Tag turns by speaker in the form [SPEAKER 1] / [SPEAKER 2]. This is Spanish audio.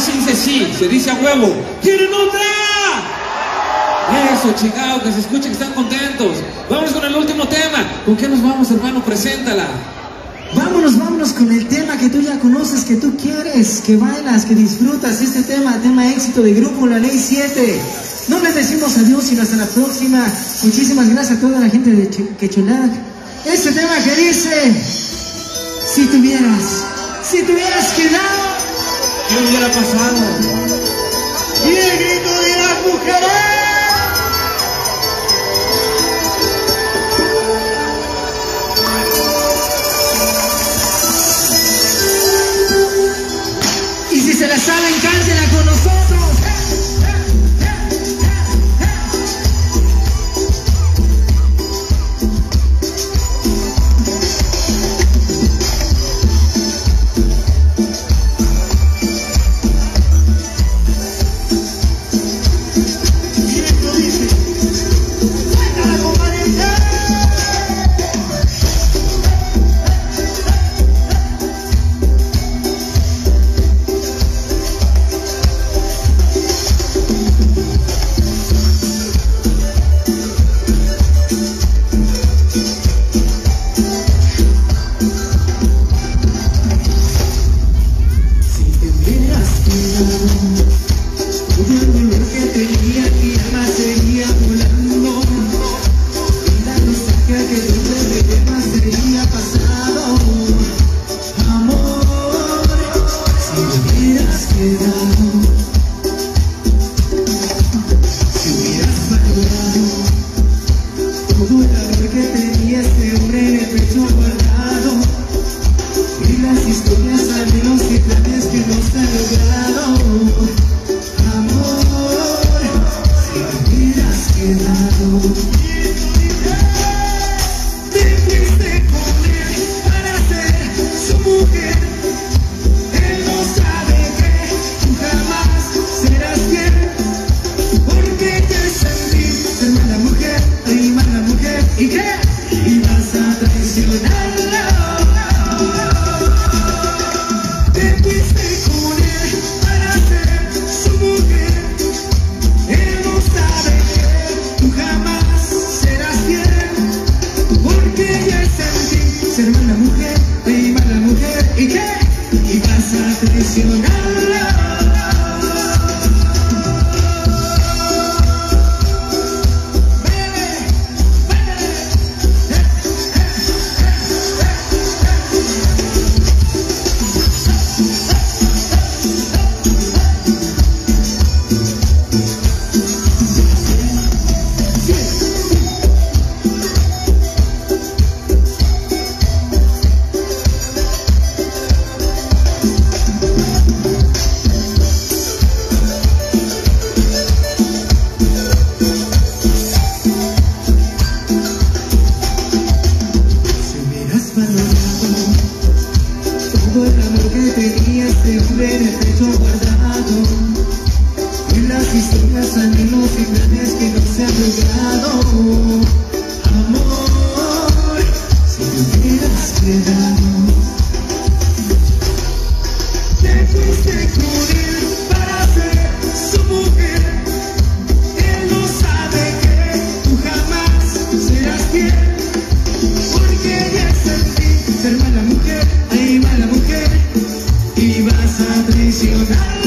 [SPEAKER 1] se dice sí, se dice a huevo. ¿Quieren otra? Eso, chingado, que se escuche que están contentos. Vamos con el último tema. ¿Con qué nos vamos, hermano? Preséntala.
[SPEAKER 2] Vámonos con el tema que tú ya conoces, que tú quieres, que bailas, que disfrutas. Este tema éxito de grupo La Ley 7. No les decimos adiós, sino hasta la próxima. Muchísimas gracias a toda la gente de Quecholac. Este tema que dice: si tuvieras quedado,
[SPEAKER 1] ¿qué hubiera pasado?
[SPEAKER 2] Y el grito de las mujeres. Y si se la saben, cántenla con nosotros. Ser mala mujer, y vas a traicionar.